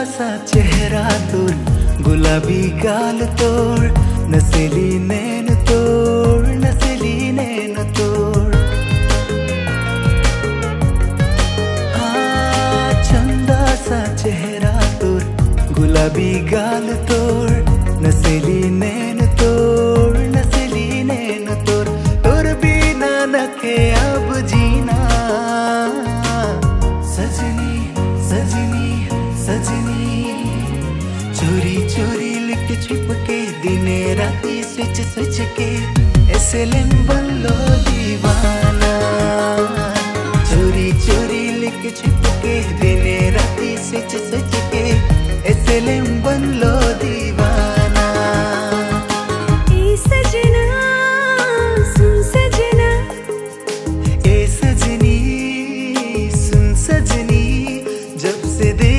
सा चेहरा तोड़, गुलाबी गाल तोड़, नसेली नैन तोड़, नसेली नैन तोड़। हाँ, चंदा सा चेहरा तोड़, गुलाबी गाल तोड़, नसेली नैन तोड़, नसेली नैन तोड़। तोड़ बिना नखे अब जीना, सजनी सजनी सजनी। चोरी चोरी लिख छिप के, दिने राती स्विच स्विच के, एसएलएम बन लो दीवाना। चोरी चोरी लिख छिप के, दिने राती स्विच स्विच के, एसएलएम बन लो दीवाना। ए सजना सुन सजना, ए सजनी सुन सजनी, जब से